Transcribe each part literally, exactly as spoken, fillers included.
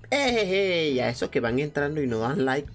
¡Ey, ey! A esos que van entrando y no dan like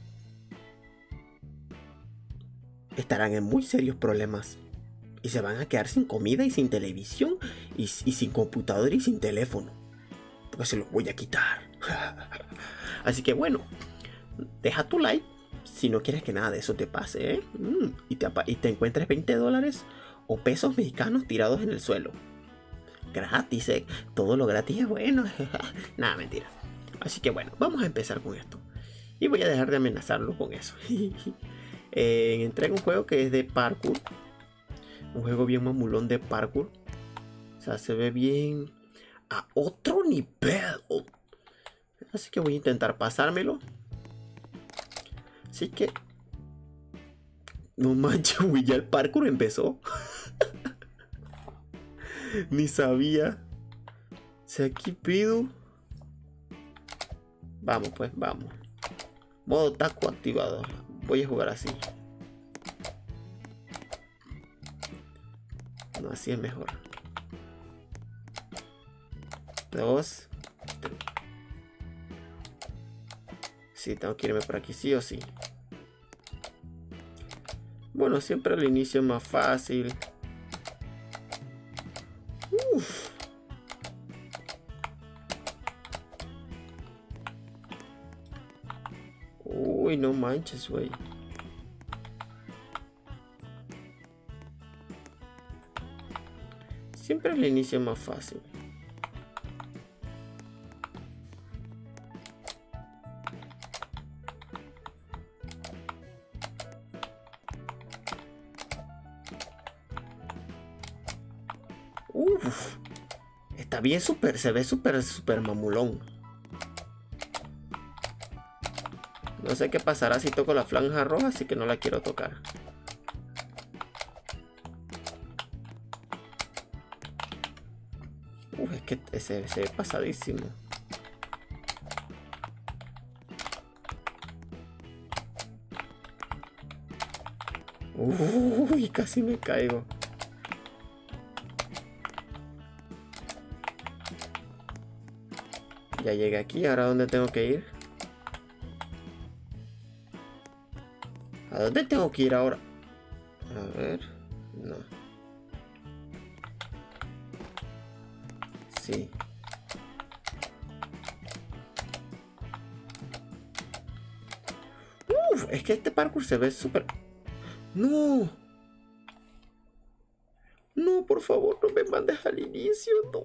estarán en muy serios problemas. Y se van a quedar sin comida y sin televisión y, y sin computador y sin teléfono. Porque se los voy a quitar. Así que bueno, deja tu like si no quieres que nada de eso te pase, ¿eh? Mm, y, te, y te encuentres veinte dólares o pesos mexicanos tirados en el suelo. Gratis, ¿eh? Todo lo gratis es bueno. Nada, mentira. Así que bueno, vamos a empezar con esto. Y voy a dejar de amenazarlo con eso. eh, entré en un juego que es de parkour. Un juego bien mamulón de parkour. O sea, se ve bien a otro nivel. Así que voy a intentar pasármelo. Así que... No manches, güey, ya el parkour empezó. Ni sabía. O sea, ¿qué pedo? Vamos, pues, vamos. Modo taco activado. Voy a jugar así. No, así es mejor. Dos. Tres. Sí, tengo que irme por aquí, sí o sí. Bueno, siempre al inicio es más fácil. Uf. Uy, no manches, güey. Siempre al inicio es más fácil. Uf. Está bien súper, se ve súper, súper mamulón. No sé qué pasará si toco la franja roja, así que no la quiero tocar. Uf, es que se, se ve pasadísimo. Uy, casi me caigo. Ya llegué aquí, ¿ahora dónde tengo que ir? ¿A dónde tengo que ir ahora? A ver, no. Sí. Uf, es que este parkour se ve súper... ¡No! No, por favor, no me mandes al inicio, no.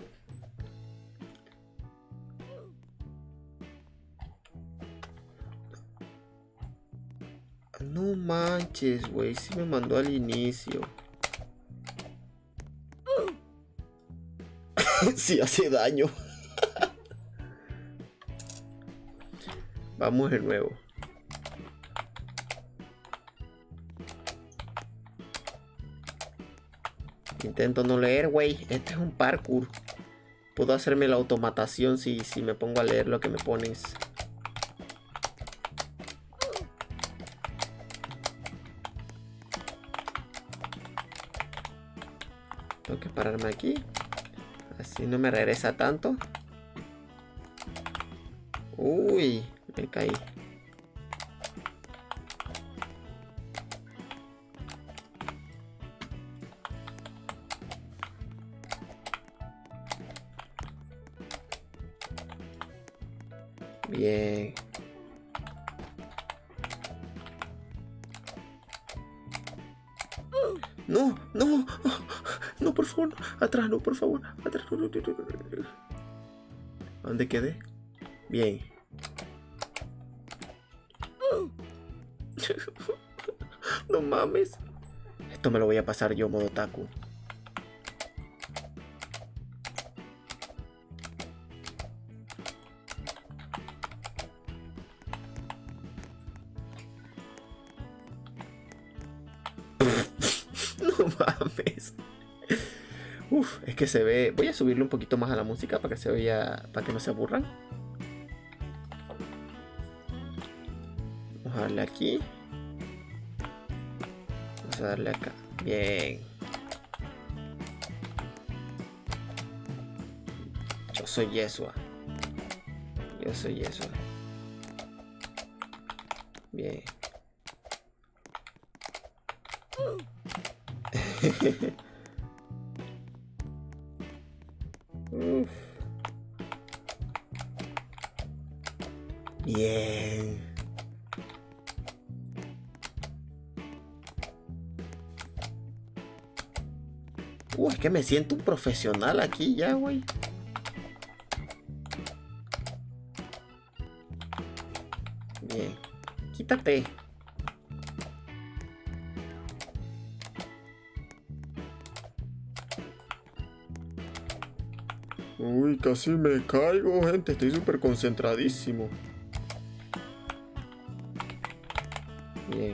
No manches, güey, sí me mandó al inicio. Sí hace daño. Vamos de nuevo. Intento no leer, güey. Este es un parkour. Puedo hacerme la automatación si, si me pongo a leer lo que me pones. Tengo que pararme aquí. Así no me regresa tanto. Uy, me caí. Bien. No, no, no, por favor, atrás, no, por favor, atrás, no, no, no, no, no. ¿Dónde quedé? Bien. No mames. Esto me lo voy a pasar yo modo taku. No mames. Uf, es que se ve. Voy a subirle un poquito más a la música para que se vea. Para que no se aburran. Vamos a darle aquí. Vamos a darle acá. Bien. Yo soy Yeshua. Eso y eso. Bien. Uf. Bien. Uh, es que me siento un profesional aquí ya, güey. Bien. Quítate. Uy, casi me caigo, gente. Estoy súper concentradísimo. Bien.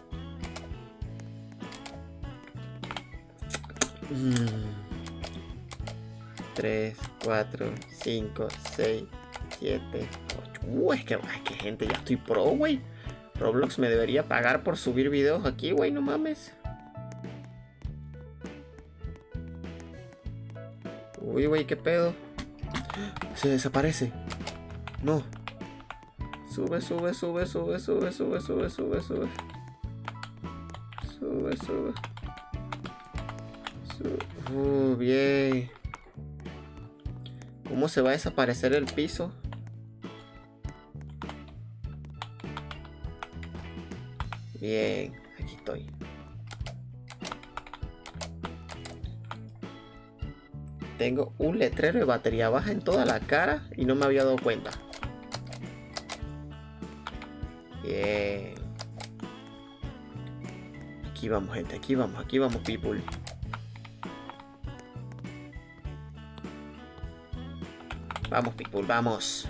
tres, cuatro, cinco, seis, siete, ocho. Uh, es que, es que gente, ya estoy pro, güey. Roblox me debería pagar por subir videos aquí, güey, no mames. Uy, güey, qué pedo. Se desaparece. No. Sube, sube, sube, sube, sube, sube, sube, sube, sube. Sube, sube. Sube. Uh, bien. ¿Cómo se va a desaparecer el piso? Bien, aquí estoy. Tengo un letrero de batería baja en toda la cara y no me había dado cuenta. Bien. Aquí vamos, gente, aquí vamos, aquí vamos, people. Vamos, people, vamos.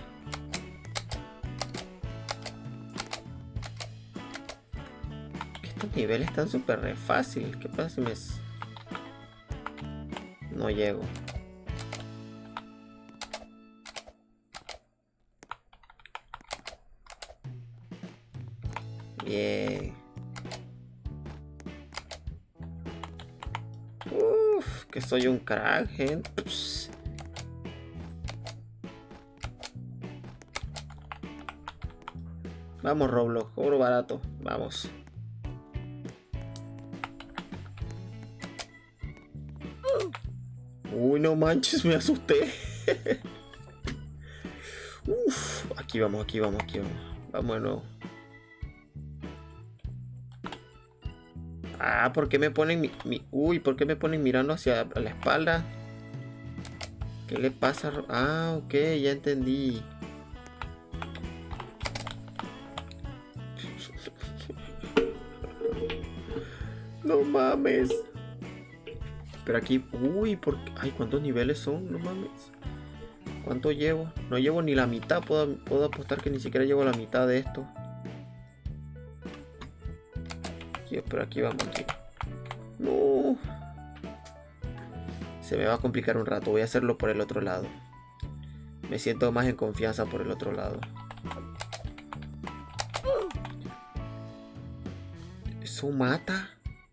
Estos niveles están súper re fácil. ¿Qué pasa si me... No llego? Bien. Uff, que soy un crack, gente. Pss. Vamos, Roblox, cobro barato. Vamos. Uy, no manches, me asusté. Uf, aquí vamos, aquí vamos, aquí vamos. Vamos de nuevo. Ah, ¿por qué me ponen mi, mi... Uy, ¿por qué me ponen mirando hacia la espalda? ¿Qué le pasa? Ah, ok, ya entendí. No mames. Pero aquí... Uy, ¿por qué? Ay, ¿cuántos niveles son? No mames. ¿Cuánto llevo? No llevo ni la mitad. Puedo, puedo apostar que ni siquiera llevo la mitad de esto. Aquí, pero aquí vamos, aquí. No. Se me va a complicar un rato. Voy a hacerlo por el otro lado. Me siento más en confianza por el otro lado. ¿Eso mata?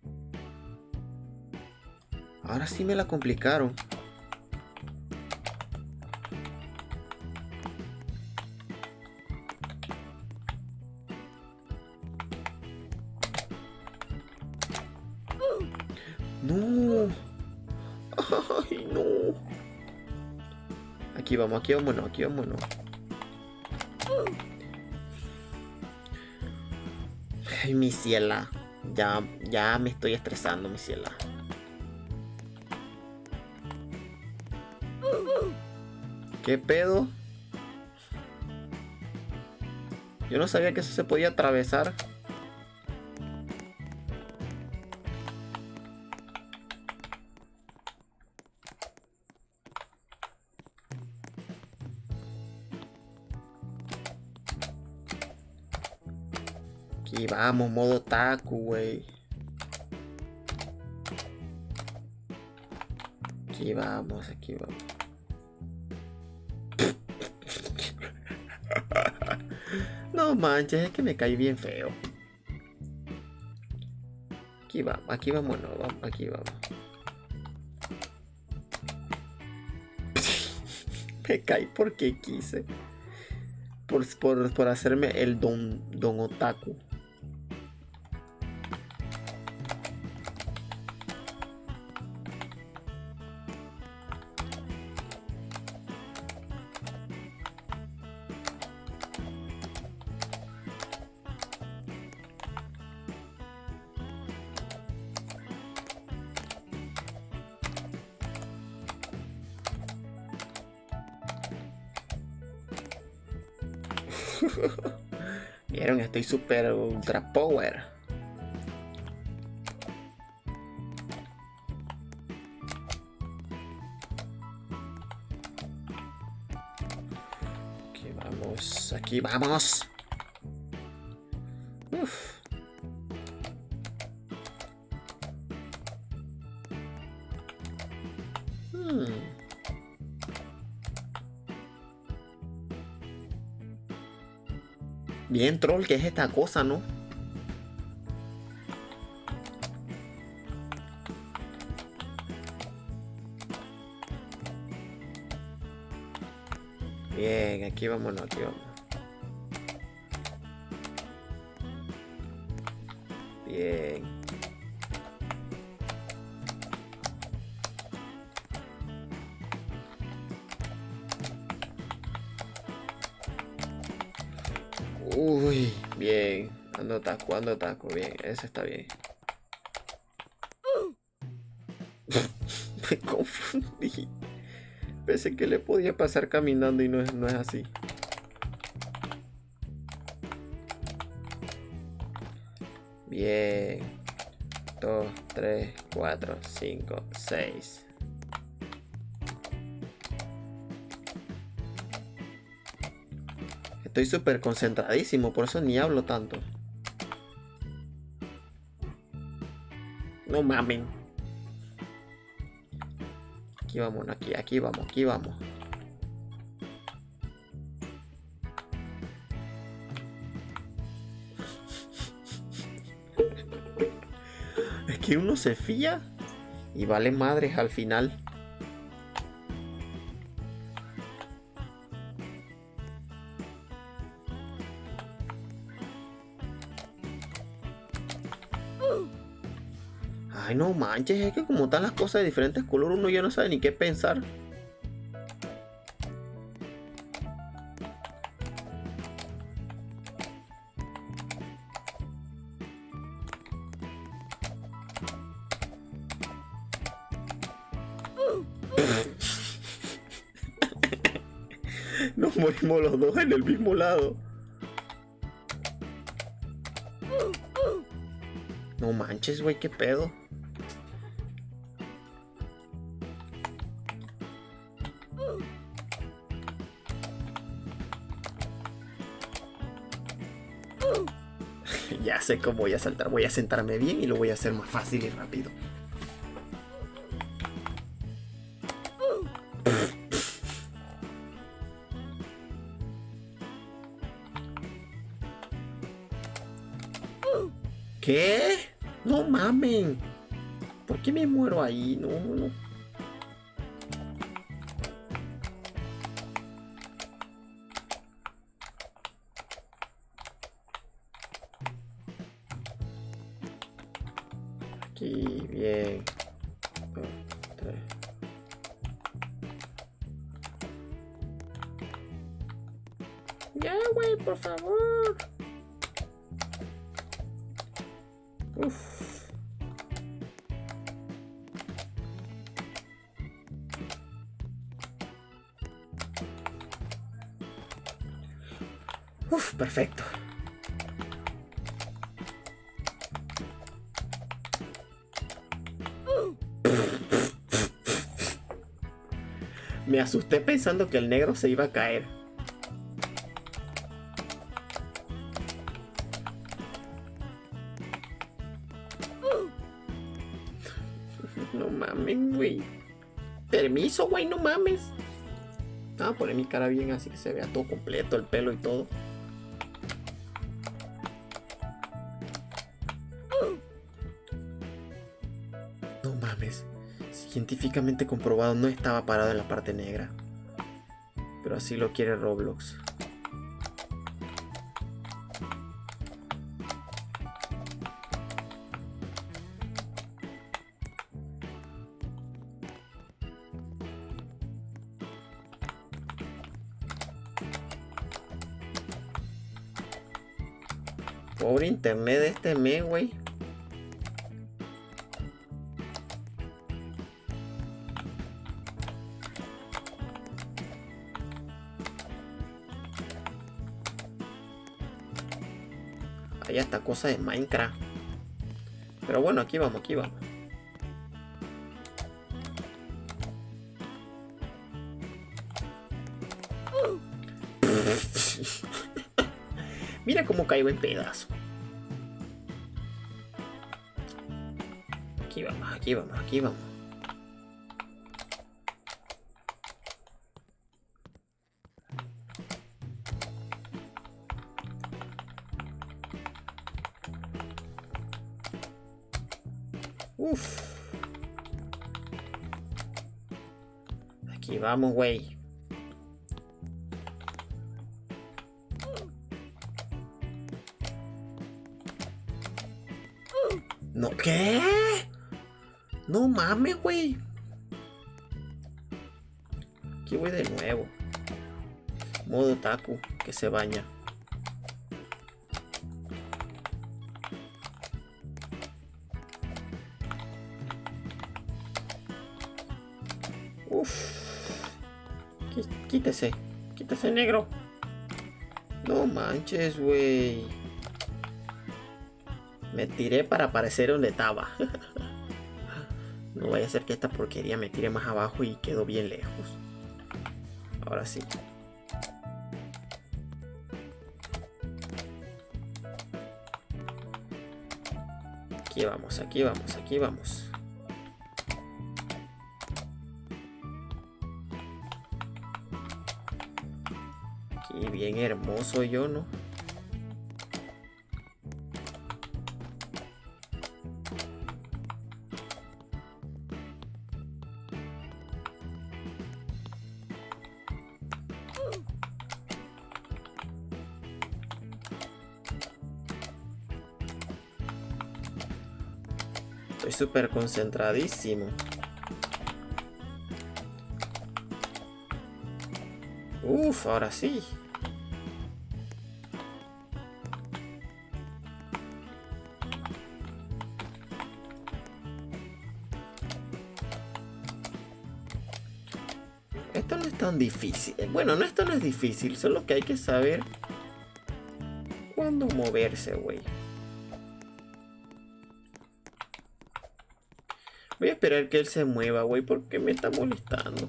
Ahora sí me la complicaron. No. Ay, no. Aquí vamos, aquí vámonos, aquí vámonos. Ay, mi ciela. Ya, ya me estoy estresando, mi ciela. ¿Qué pedo? Yo no sabía que eso se podía atravesar. Aquí vamos, modo taku, güey. Aquí vamos, aquí vamos. No manches, es que me caí bien feo. Aquí vamos, aquí vamos, no, vamos, aquí vamos. Me caí porque quise. por, por, por hacerme el don, don otaku. Vieron, estoy super ultra power. Aquí vamos, aquí vamos. Uf. Hmm. Bien, troll, ¿qué es esta cosa, no? Bien, aquí vámonos, aquí vamos. Bien. Uy, bien. Ando taco, ando taco, bien. Ese está bien. Me confundí. Pensé que le podía pasar caminando y no es, no es así. Bien. Dos, tres, cuatro, cinco, seis. Estoy súper concentradísimo, por eso ni hablo tanto. No mamen. Aquí vamos, aquí, aquí vamos, aquí vamos. Es que uno se fía y vale madres al final. Ay, no manches, es que como están las cosas de diferentes colores, uno ya no sabe ni qué pensar. Nos morimos los dos en el mismo lado. No manches, güey, qué pedo. Ya sé cómo voy a saltar. Voy a sentarme bien y lo voy a hacer más fácil y rápido. ¿Qué? No mamen. ¿Por qué me muero ahí? No, no. Aquí, bien. Dos, tres. Ya, güey, por favor. Uf. Uf, perfecto. Me asusté pensando que el negro se iba a caer. No mames, güey. Permiso, güey, no mames. Ah, poner mi cara bien así que se vea todo completo, el pelo y todo. No mames. Científicamente comprobado, no estaba parado en la parte negra. Pero así lo quiere Roblox. Pobre internet de este mes, güey. Hay hasta cosa de Minecraft. Pero bueno, aquí vamos, aquí vamos. Mira cómo caigo en pedazo. Aquí vamos, aquí vamos, aquí vamos. Uf. Aquí vamos, güey. ¿No qué? No mames, güey. Aquí voy de nuevo. Modo otaku, que se baña. Uf. Quítese. Quítese, negro. No manches, güey. Me tiré para aparecer donde estaba. No vaya a ser que esta porquería me tire más abajo y quedo bien lejos. Ahora sí. Aquí vamos, aquí vamos, aquí vamos. Aquí bien hermoso yo, ¿no? Estoy súper concentradísimo. Uf, ahora sí. Esto no es tan difícil. Bueno, no, esto no es difícil. Solo que hay que saber cuándo moverse, güey. Voy a esperar que él se mueva, güey, porque me está molestando.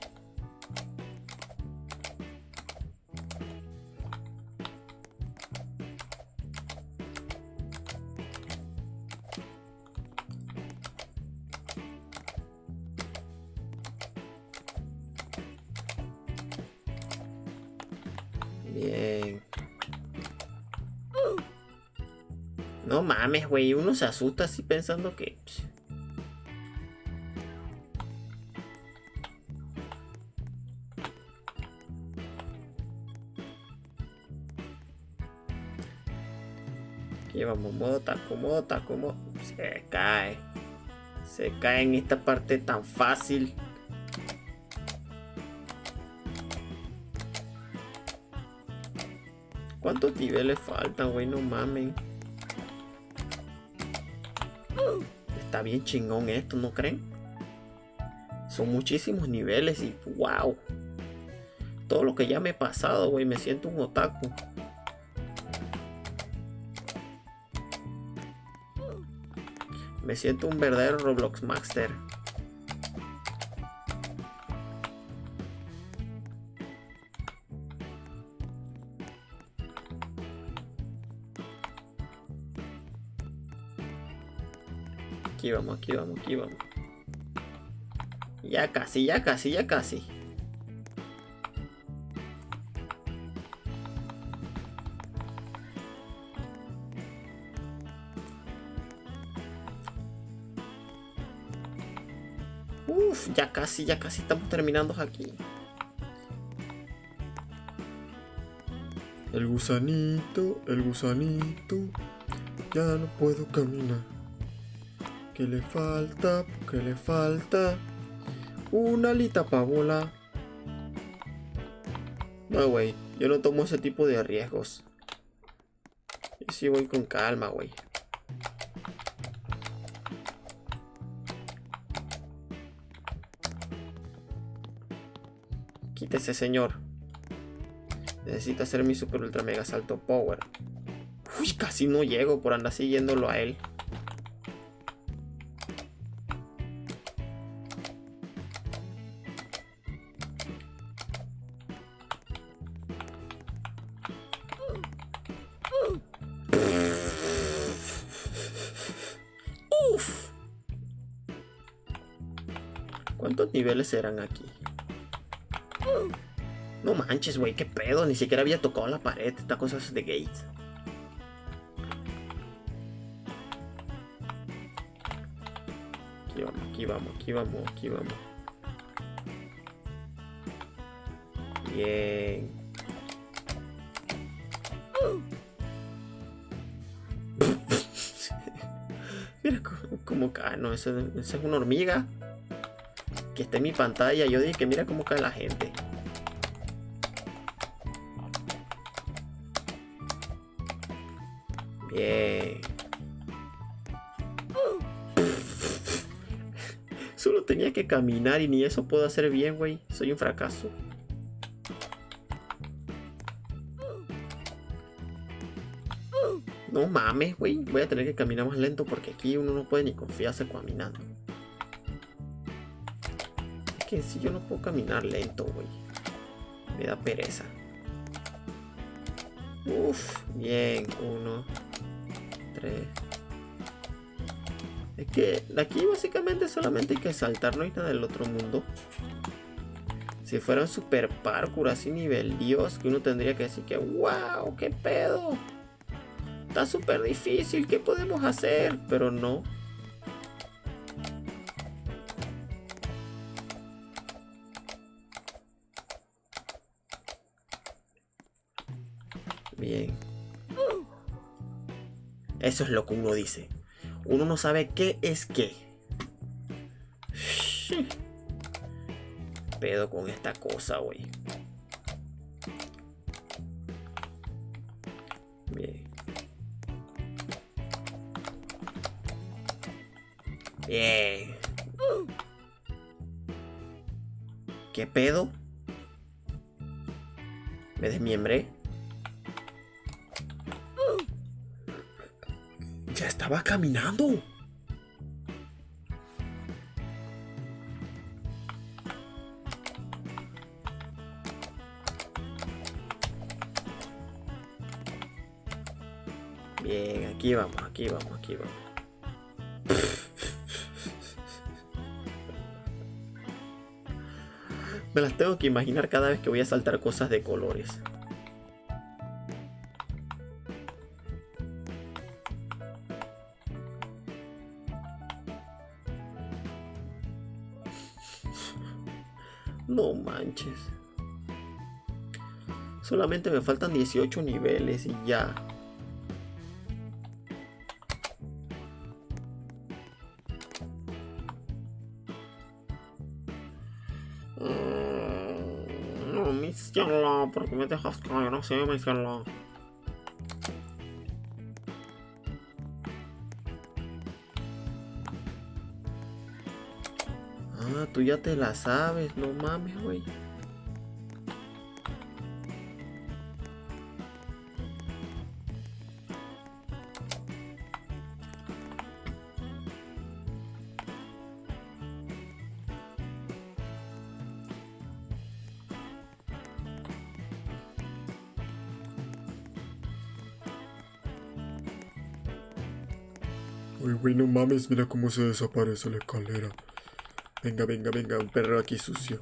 Bien. No mames, güey. Uno se asusta así pensando que... Aquí vamos, modo taco, modo taco, modo... Se cae. Se cae en esta parte tan fácil. ¿Cuántos niveles faltan, güey? No mames. Está bien chingón esto, ¿no creen? Son muchísimos niveles y wow. Todo lo que ya me he pasado, güey. Me siento un otaku. Me siento un verdadero Roblox Master. Aquí vamos, aquí vamos, aquí vamos. Ya casi, ya casi, ya casi. Uf, ya casi, ya casi estamos terminando aquí. El gusanito, el gusanito, ya no puedo caminar. ¿Qué le falta? ¿Qué le falta? Una alita para volar. No, güey, yo no tomo ese tipo de riesgos. Sí, voy con calma, güey. Quítese, señor. Necesito hacer mi super ultra mega salto power. Uy, casi no llego por andar siguiéndolo a él. Uf. ¿Cuántos niveles eran aquí? No manches, güey, qué pedo. Ni siquiera había tocado la pared. Esta cosa es de Gates. Aquí vamos, aquí vamos, aquí vamos, aquí vamos. Bien. Mira cómo cae. No, esa es una hormiga que está en mi pantalla. Yo dije que mira cómo cae la gente. Bien. Solo tenía que caminar y ni eso puedo hacer bien, güey. Soy un fracaso. No mames, güey. Voy a tener que caminar más lento porque aquí uno no puede ni confiarse caminando. Es que si yo no puedo caminar lento, güey. Me da pereza. Uf, bien. Uno, tres. Es que aquí básicamente solamente hay que saltar, no hay nada del otro mundo. Si fuera un super parkour así nivel Dios, que uno tendría que decir que wow, qué pedo. Está súper difícil, ¿qué podemos hacer? Pero no. Bien. Eso es lo que uno dice. Uno no sabe qué es qué. Pedo con esta cosa, güey. Bien. Bien. ¿Qué pedo? ¿Me desmiembré? Ya estaba caminando. Bien, aquí vamos, aquí vamos, aquí vamos. Me las tengo que imaginar cada vez que voy a saltar cosas de colores. No manches. Solamente me faltan dieciocho niveles y ya. Mm, no, mi cielo, ¿por qué me dejas caer así, mi cielo? Ah, tú ya te la sabes, no mames, güey. Uy, güey, no mames, mira cómo se desaparece la escalera. Venga, venga, venga, un perro aquí sucio.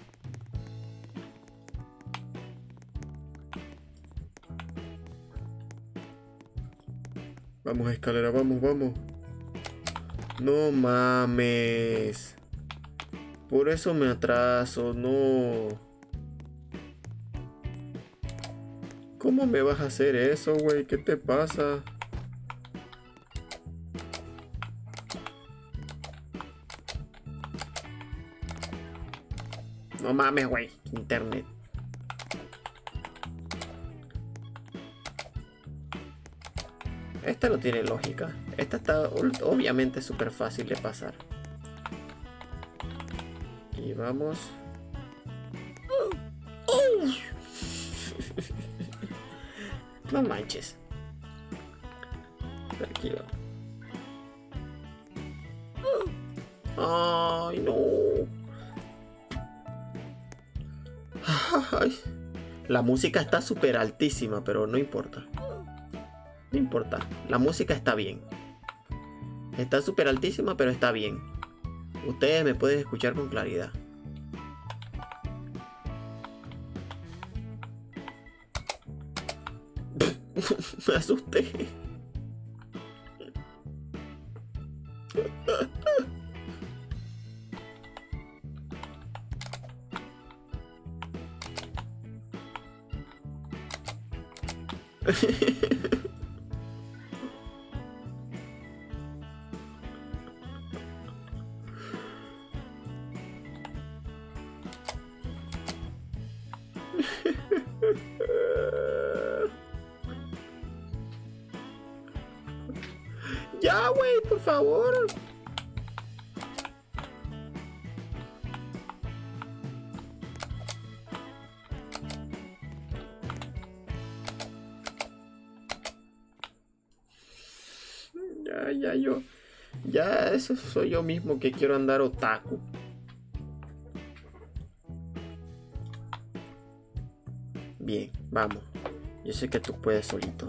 Vamos, escalera, vamos, vamos. No mames. Por eso me atraso, no. ¿Cómo me vas a hacer eso, güey? ¿Qué te pasa? No mames, güey. Internet. Esta no tiene lógica. Esta está obviamente súper fácil de pasar. Y vamos. No manches. Aquí va. Ay, no. Ay. La música está súper altísima, pero no importa. No importa. La música está bien. Está súper altísima, pero está bien. Ustedes me pueden escuchar con claridad. Me asusté. Ya, güey, por favor. Ya, ya, yo. Ya, eso soy yo mismo que quiero andar otaku. Bien, vamos. Yo sé que tú puedes solito.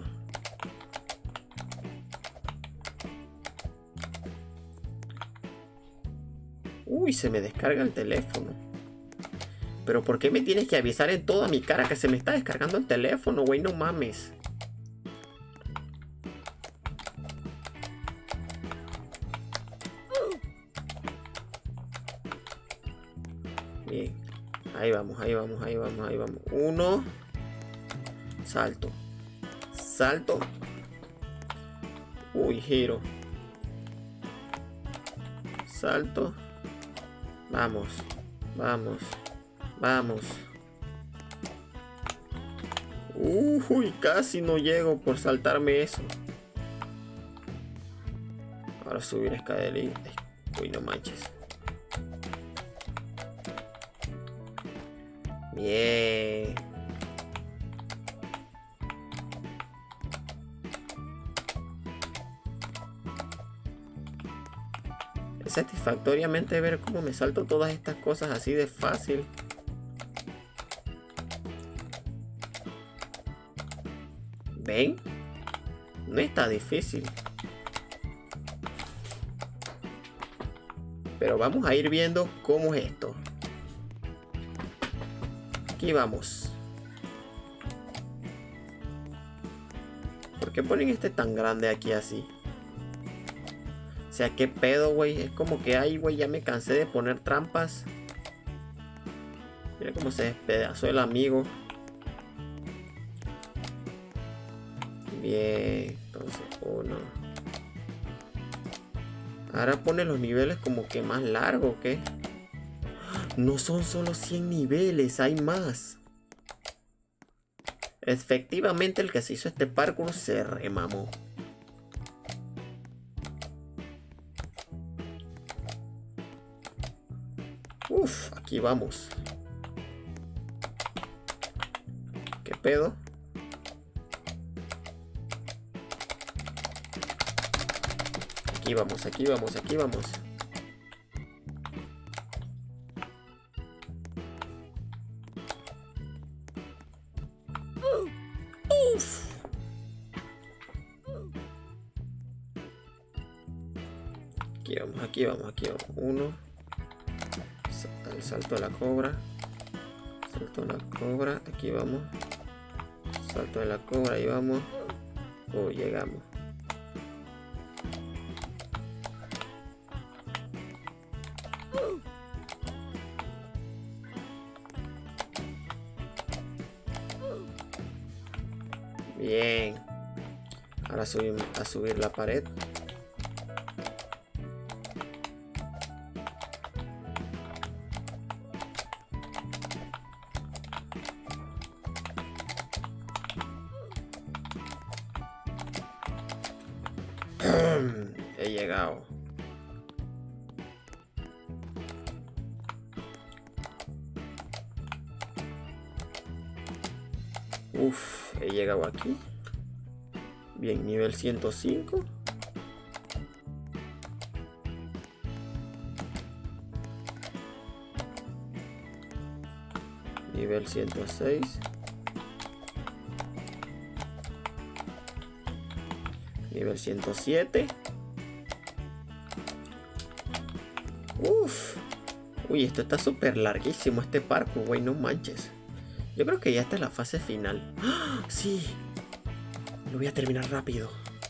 Uy, se me descarga el teléfono. Pero ¿por qué me tienes que avisar en toda mi cara que se me está descargando el teléfono, güey? No mames. Bien. Ahí vamos, ahí vamos, ahí vamos, ahí vamos. Uno. Salto. Salto. Uy, giro. Salto. Vamos. Vamos. Vamos. Uy, casi no llego por saltarme eso. Ahora subir escalera. Uy, no manches. Bien. Es satisfactoriamente ver cómo me salto todas estas cosas así de fácil. ¿Ven? No está difícil. Pero vamos a ir viendo cómo es esto. Aquí vamos. ¿Por qué ponen este tan grande aquí así? O sea, qué pedo, güey. Es como que, ay, güey, ya me cansé de poner trampas. Mira cómo se despedazó el amigo. Bien, entonces uno. Ahora pone los niveles como que más largos, ¿qué? No son solo cien niveles, hay más. Efectivamente, el que se hizo este parkour se remamó. Uf, aquí vamos. ¿Qué pedo? Aquí vamos, aquí vamos, aquí vamos. Uf. Aquí vamos, aquí vamos, aquí vamos. Uno. El salto de la cobra. Salto de la cobra. Aquí vamos. Salto de la cobra. Ahí vamos. Oh, llegamos. Bien. Ahora subimos a subir la pared. He llegado. Uf, he llegado aquí. Bien, nivel ciento cinco. Nivel ciento seis. Nivel ciento siete. Uf. Uy, esto está súper larguísimo, este parkour, güey, no manches. Yo creo que ya esta es la fase final. ¡Ah! Sí. Lo voy a terminar rápido.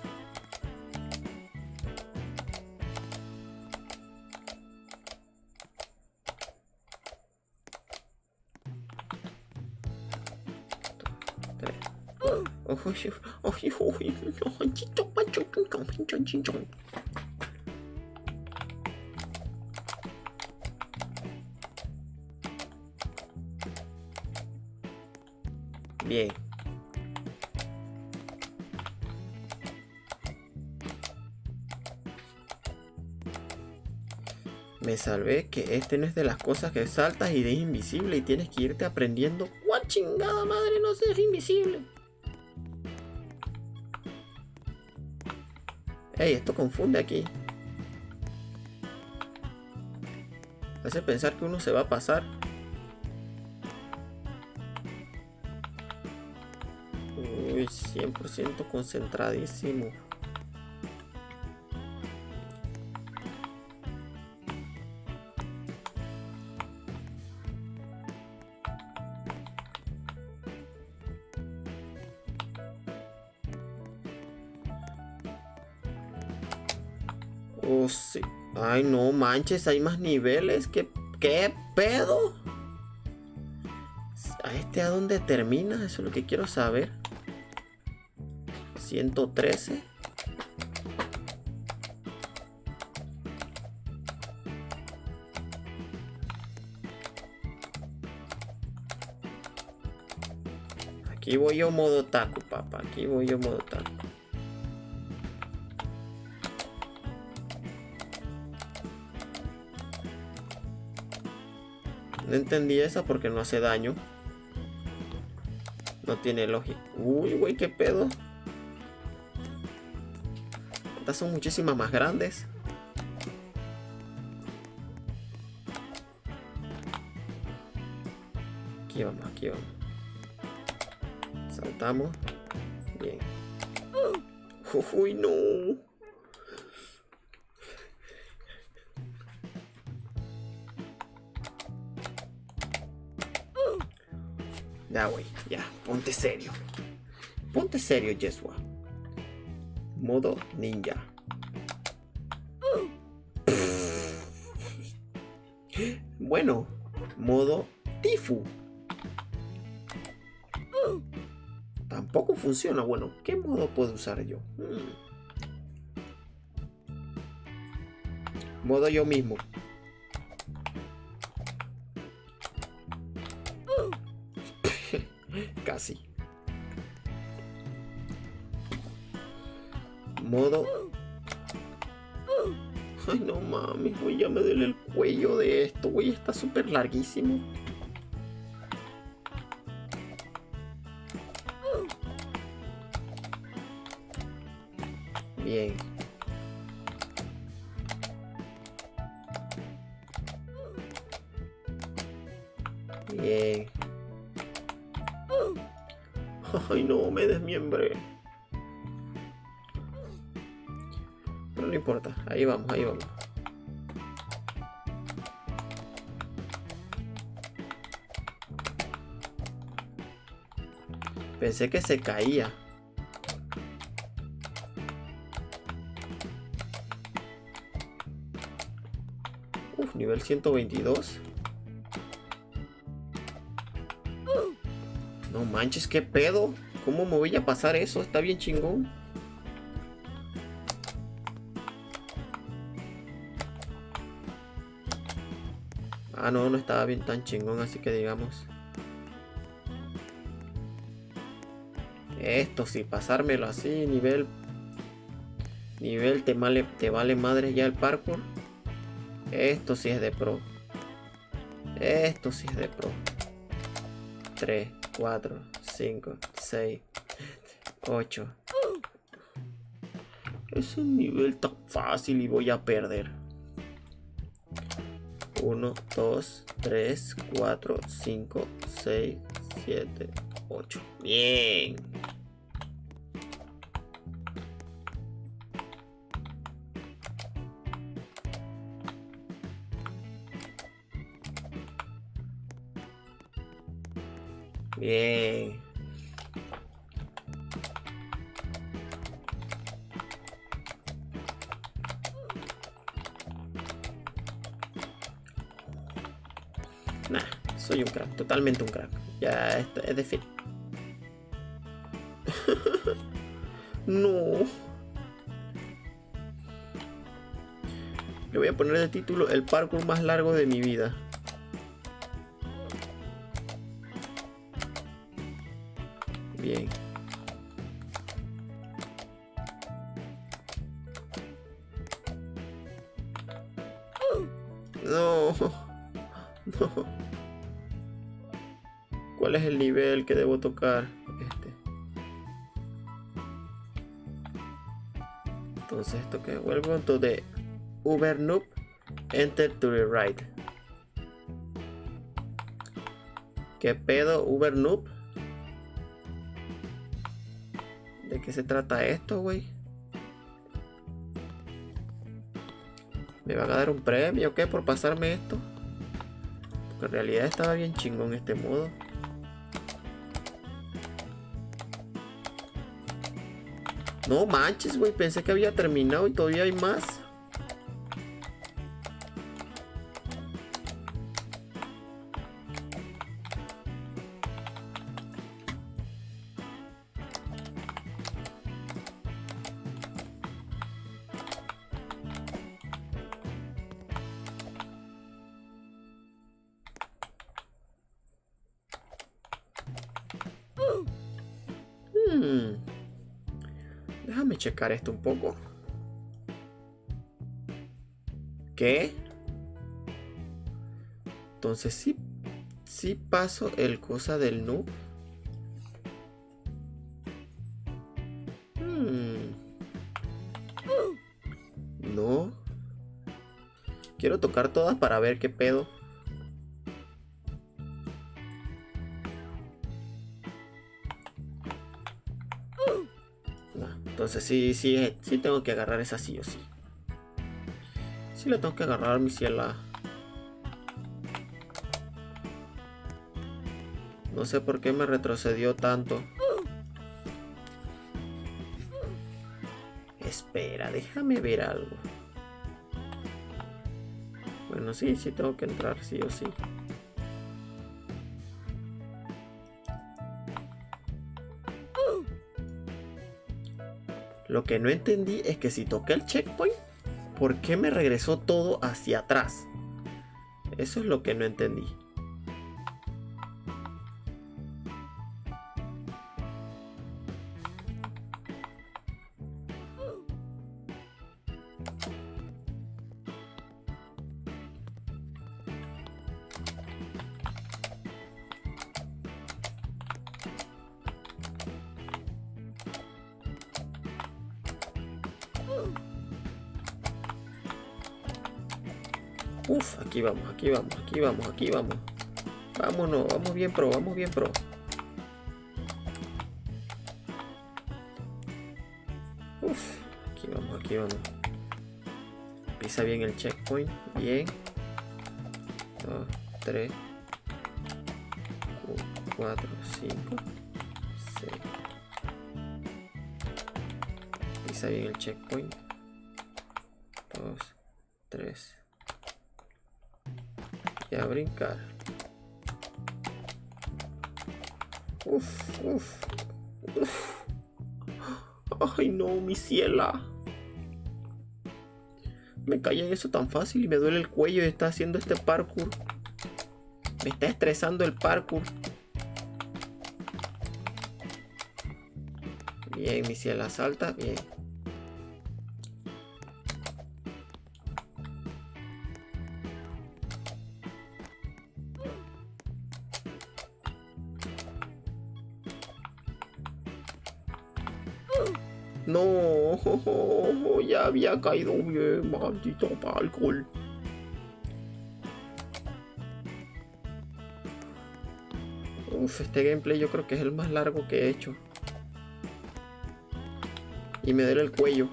Bien. Me salvé, que este no es de las cosas que saltas y eres invisible y tienes que irte aprendiendo. ¡Cuál chingada madre no seas invisible! Ey, esto confunde aquí. Hace pensar que uno se va a pasar. Uy, cien por ciento concentradísimo. Oh, sí. Ay, no manches, hay más niveles. ¿Qué, qué pedo? ¿A este a dónde termina? Eso es lo que quiero saber. ciento trece. Aquí voy yo modo taco, papá. Aquí voy yo modo taco. No entendí esa porque no hace daño. No tiene lógica. Uy, güey, qué pedo. Estas son muchísimas más grandes. Aquí vamos, aquí vamos. Saltamos. Bien. Uy, no. Ya, güey, ya, ponte serio. Ponte serio, Yeshua. Modo ninja. Bueno, modo Tifu. Tampoco funciona. Bueno, ¿qué modo puedo usar yo? Hmm. Modo yo mismo. Casi. Modo. Ay, no mames, güey, ya me duele el cuello de esto, güey, está súper larguísimo. Bien. Bien. Ay, no, me desmiembré. Pero no importa, ahí vamos, ahí vamos. Pensé que se caía. Uf, nivel ciento veintidós. No manches, qué pedo. ¿Cómo me voy a pasar eso? Está bien chingón. Ah, no, no estaba bien tan chingón, así que digamos. Esto sí, pasármelo así, nivel Nivel, te vale, te vale madre ya el parkour. Esto sí es de pro. Esto sí es de pro. tres, cuatro, cinco, seis, ocho. Es un nivel tan fácil y voy a perder. uno, dos, tres, cuatro, cinco, seis, siete, ocho. Bien. Bien. Nah, soy un crack, totalmente un crack. Ya esto es de fin. No. Le voy a poner de título el parkour más largo de mi vida. Bien. No. No. ¿Cuál es el nivel que debo tocar? Este. Entonces esto que vuelvo to the Uber Noob. Enter to the right. ¿Qué pedo, Uber Noob? ¿De qué se trata esto, güey? ¿Me van a dar un premio o qué por pasarme esto? Porque en realidad estaba bien chingón este modo. No manches, güey. Pensé que había terminado y todavía hay más. Hmm. Déjame checar esto un poco. ¿Qué? Entonces sí, sí paso el cosa del noob. Hmm. No. Quiero tocar todas para ver qué pedo. Entonces sí, sí, sí tengo que agarrar esa sí o sí. Sí la tengo que agarrar, mi ciela. No sé por qué me retrocedió tanto. Espera, déjame ver algo. Bueno, sí, sí tengo que entrar, sí o sí. Lo que no entendí es que si toqué el checkpoint, ¿por qué me regresó todo hacia atrás? Eso es lo que no entendí. Uf, aquí vamos, aquí vamos, aquí vamos, aquí vamos. Vámonos, vamos bien pro, vamos bien pro. Uf, aquí vamos, aquí vamos. Pisa bien el checkpoint, bien. dos, tres, cuatro, cinco, seis. Pisa bien el checkpoint. dos, tres. Y a brincar. Uf, uf, uf. Ay no, mi ciela. Me caí en eso tan fácil y me duele el cuello y está haciendo este parkour. Me está estresando el parkour. Bien, mi ciela, salta, bien. No, ya había caído bien, maldito alcohol. Uf, este gameplay yo creo que es el más largo que he hecho. Y me duele el cuello.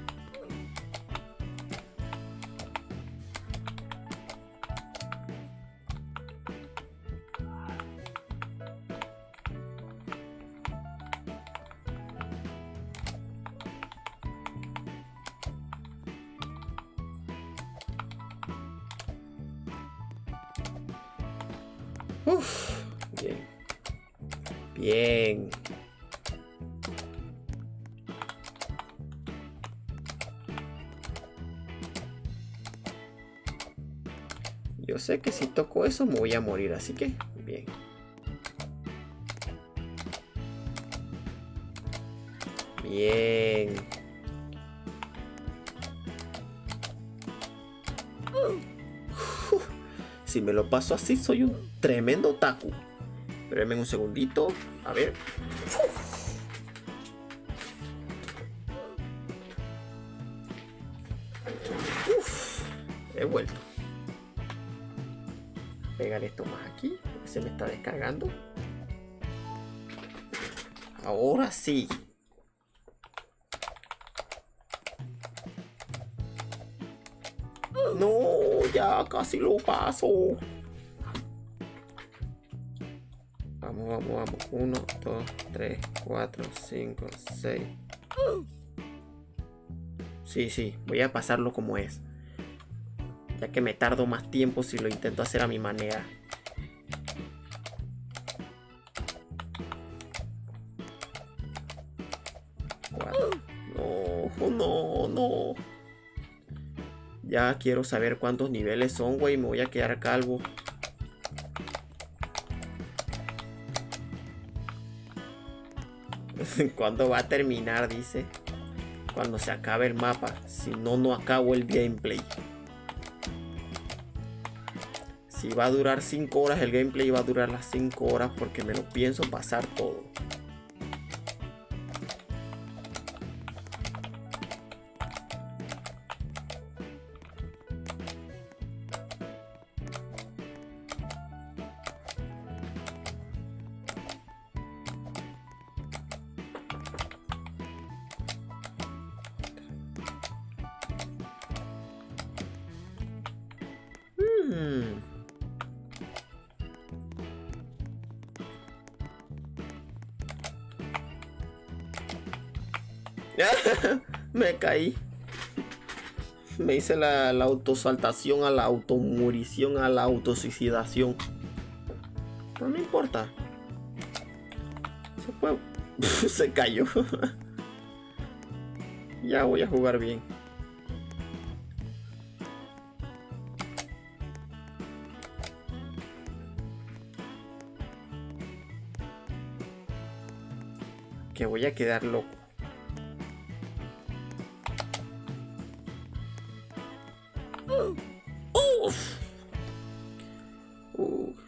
Uf, bien. Bien. Yo sé que si toco eso me voy a morir, así que bien. Bien. Uf, si me lo paso así soy un tremendo otaku. Espérenme un segundito. A ver. Uf, he vuelto. Pegar esto más aquí, porque se me está descargando. Ahora sí. No, ya casi lo paso. Vamos, vamos, vamos. Uno, dos, tres, cuatro, cinco, seis. Sí, sí, voy a pasarlo como es. Ya que me tardo más tiempo si lo intento hacer a mi manera. Cuatro. No, no, no. Ya quiero saber cuántos niveles son, güey. Me voy a quedar calvo. ¿Cuándo va a terminar? Dice. Cuando se acabe el mapa. Si no, no acabo el gameplay. Si va a durar cinco horas el gameplay, va a durar las cinco horas porque me lo pienso pasar todo. Hmm. Me caí. Me hice la, la autosaltación a la automurición, a la autosuicidación. No me importa. Se puede. Se cayó. Ya voy a jugar bien. Que voy a quedar loco. Uf. Uh.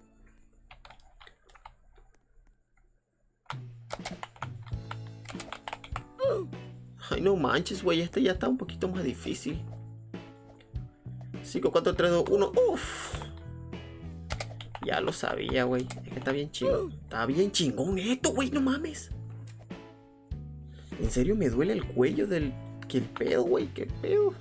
Ay, no manches, güey. Este ya está un poquito más difícil. cinco, cuatro, tres, dos, uno. Uf. Ya lo sabía, güey. Es que está bien chingón. Está bien chingón esto, güey. No mames. En serio me duele el cuello del... ¿Qué el pedo, güey? ¿Qué pedo?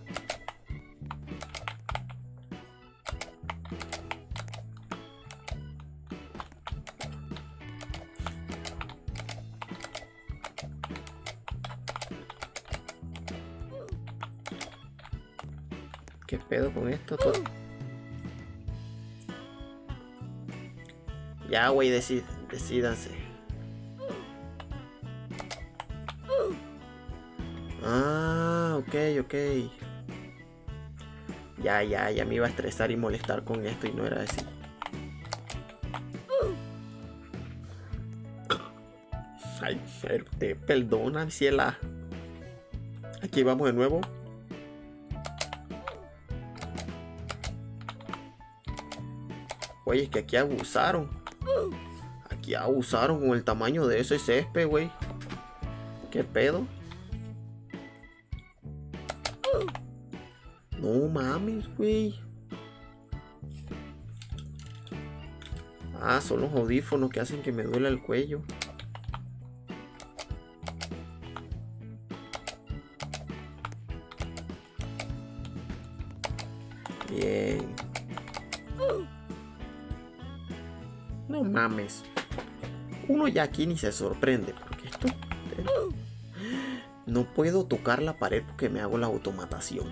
¿Qué pedo con esto? Todo? Ya, güey, decid, decídanse. Ah, ok, ok. Ya, ya, ya me iba a estresar y molestar con esto y no era así. Ay, te perdona, ciela. Aquí vamos de nuevo. Oye, es que aquí abusaron. Aquí abusaron con el tamaño de ese césped, güey. ¿Qué pedo? No mames, güey. Ah, son los audífonos que hacen que me duela el cuello. Bien. No mames. Uno ya aquí ni se sorprende porque esto... No puedo tocar la pared porque me hago la automatación.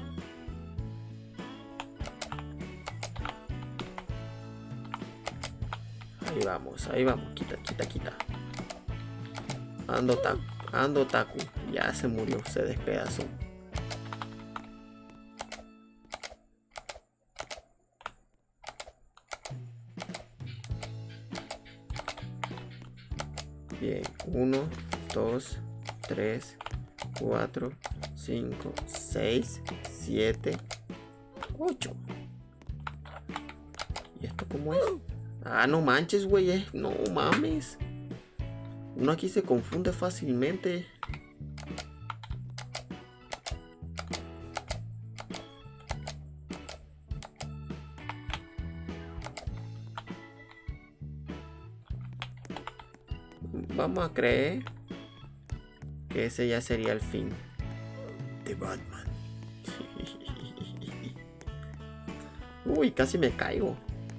Ahí vamos, ahí vamos. Quita, quita, quita. Ando taku, ando taku. Ya se murió, se despedazó. Bien, uno, dos, tres, cuatro, cinco, seis, siete, ocho. ¿Y esto cómo es? Ah, no manches, güey. Eh. No mames. Uno aquí se confunde fácilmente. Vamos a creer que ese ya sería el fin de Batman. Uy, casi me caigo.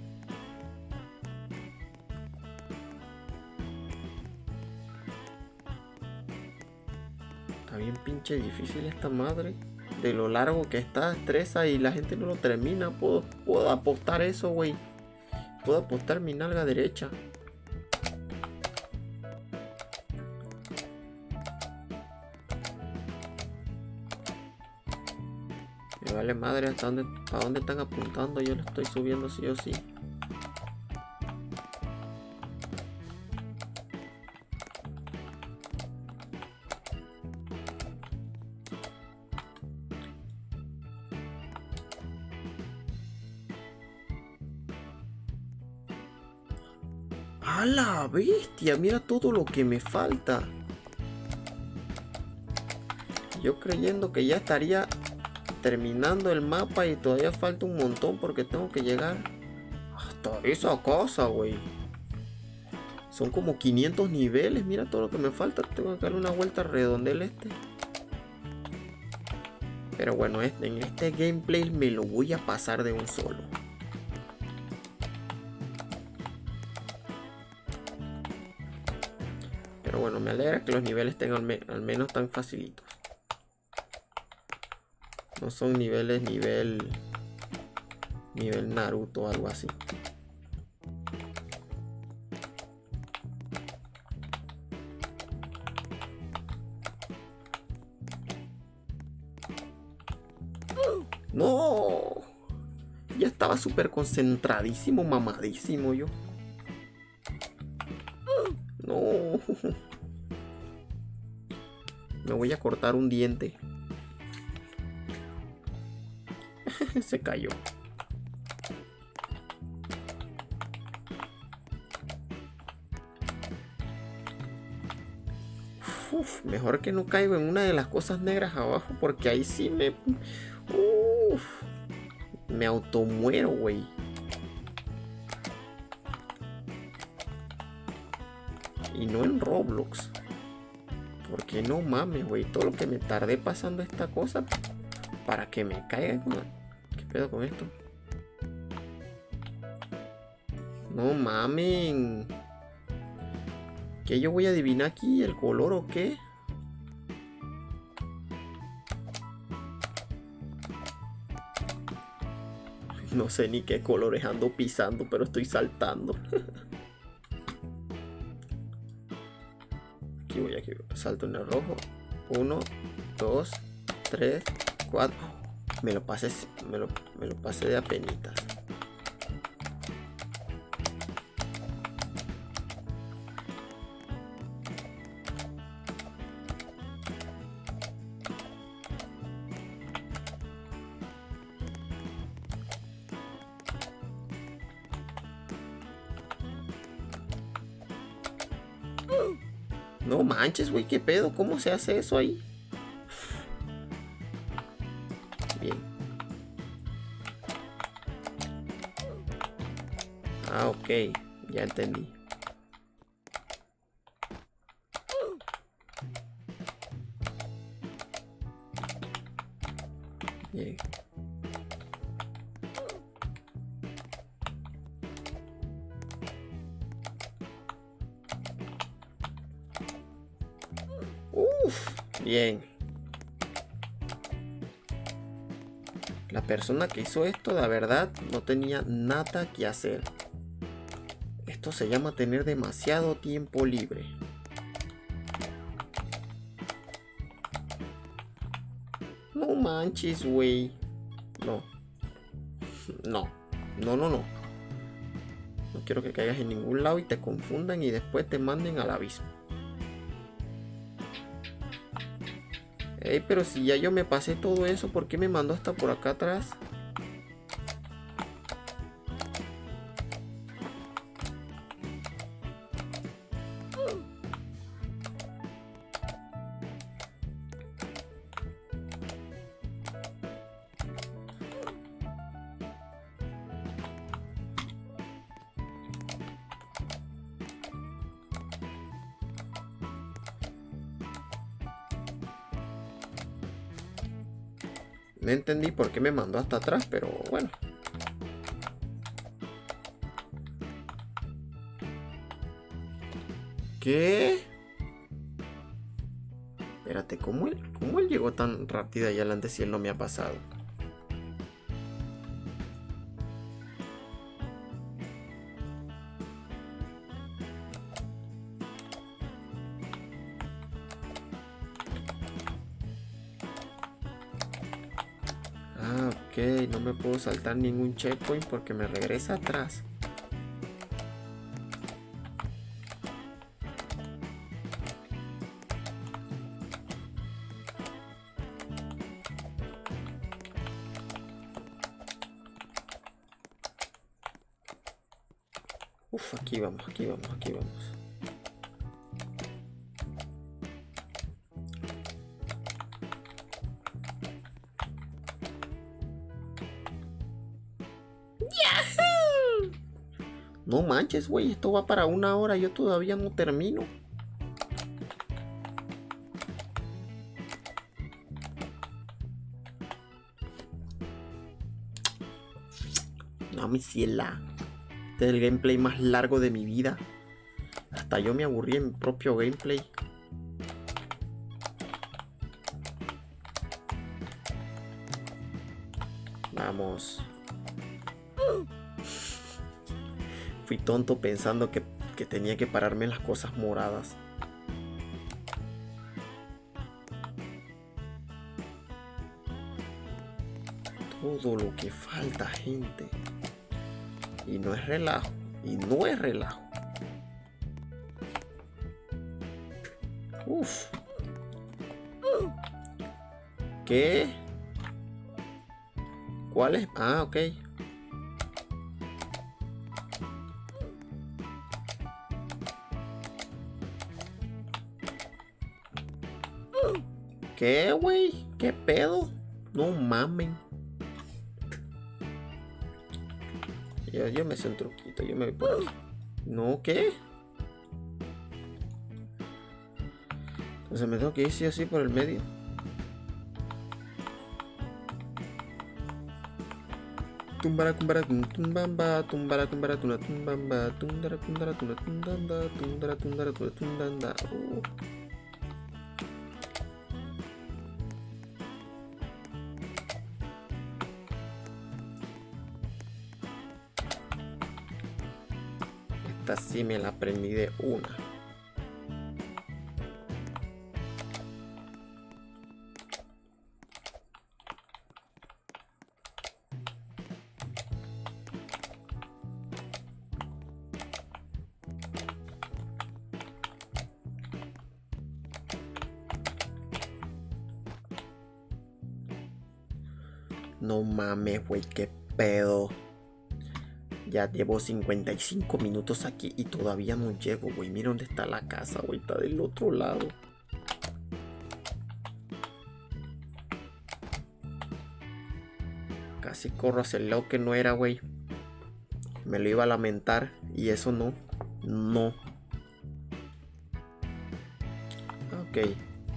Está bien pinche difícil esta madre. De lo largo que está, estresa y la gente no lo termina. Puedo, puedo apostar eso, güey. Puedo apostar mi nalga derecha. Me vale madre hasta dónde, a dónde están apuntando. Yo lo estoy subiendo sí o sí. ¡A la bestia! Mira todo lo que me falta. Yo creyendo que ya estaría terminando el mapa y todavía falta un montón porque tengo que llegar hasta esa cosa, güey. Son como quinientos niveles. Mira todo lo que me falta. Tengo que darle una vuelta redondel este. Pero bueno, este, en este gameplay me lo voy a pasar de un solo. Pero bueno, me alegra que los niveles tengan al, me al menos tan facilitos. No son niveles nivel nivel Naruto o algo así. No, ya estaba súper concentradísimo, mamadísimo yo. No, me voy a cortar un diente. Se cayó. Uf, mejor que no caigo en una de las cosas negras abajo porque ahí sí me... Uf, me automuero, güey. Y no en Roblox. Porque no mames, güey. Todo lo que me tardé pasando esta cosa para que me caiga. ¿Qué pedo con esto? No mamen. ¿Qué yo voy a adivinar aquí? ¿El color o qué? No sé ni qué colores ando pisando, pero estoy saltando. Aquí voy, aquí voy. Salto en el rojo. Uno, dos, tres, cuatro. Me lo pasé, me lo, me lo pasé de apenitas. No manches, güey, qué pedo, ¿cómo se hace eso ahí? Bien. Ah, ok. Ya entendí. Bien. Uf, bien. La persona que hizo esto, la verdad, no tenía nada que hacer. Esto se llama tener demasiado tiempo libre. No manches, güey. No. No. No, no, no. No quiero que caigas en ningún lado y te confundan y después te manden al abismo. Ey, pero si ya yo me pasé todo eso, ¿por qué me mandó hasta por acá atrás? No entendí por qué me mandó hasta atrás, pero bueno. ¿Qué? Espérate, ¿cómo él, cómo él llegó tan rápido allá adelante si él no me ha pasado? Ah, ok, no me puedo saltar ningún checkpoint porque me regresa atrás. Uf, aquí vamos, aquí vamos, aquí vamos. ¡Yahoo! No manches, güey, esto va para una hora, yo todavía no termino. No, mi ciela. Este es el gameplay más largo de mi vida. Hasta yo me aburrí en mi propio gameplay. Vamos. Fui tonto pensando que, que tenía que pararme en las cosas moradas. Todo lo que falta, gente. Y no es relajo. Y no es relajo. Uf. ¿Qué? ¿Cuál es? Ah, ok. ¿Qué, güey? ¿Qué pedo? No mamen. Yo, yo me sé un truquito, yo me voy por aquí. ¿No? ¿Qué? Entonces me tengo que ir sí así por el medio. Tumbara tumbara tumbamba, tumbara tumbara tuna tumbamba, tundara tundara tuna tundanda, tundara tundara tuna tundanda. Uh. Esta sí me la aprendí de una. No mames, güey, qué pedo. Ya llevo cincuenta y cinco minutos aquí y todavía no llego, güey. Mira dónde está la casa, güey. Está del otro lado. Casi corro hacia el lado que no era, güey. Me lo iba a lamentar y eso no. No. Ok.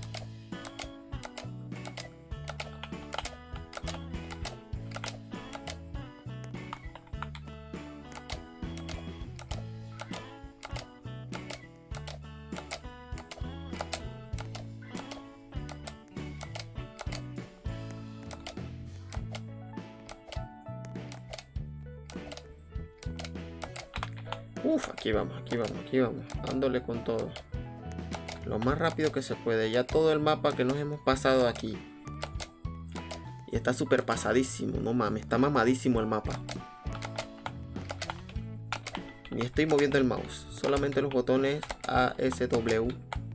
Uf, aquí vamos, aquí vamos, aquí vamos. Dándole con todo. Lo más rápido que se puede. Ya todo el mapa que nos hemos pasado aquí. Y está súper pasadísimo. No mames, está mamadísimo el mapa. Ni estoy moviendo el mouse. Solamente los botones A, S, W.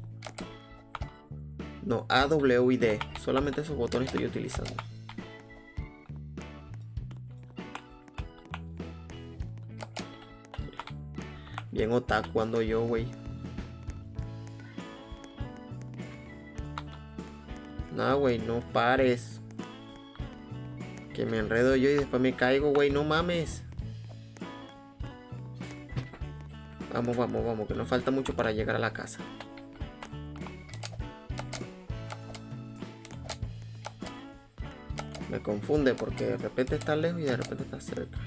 No, A, W y D. Solamente esos botones estoy utilizando. Bien otaku ando yo, güey. Nah, güey, no pares. Que me enredo yo y después me caigo, güey. No mames. Vamos, vamos, vamos. Que nos falta mucho para llegar a la casa. Me confunde porque de repente está lejos y de repente está cerca.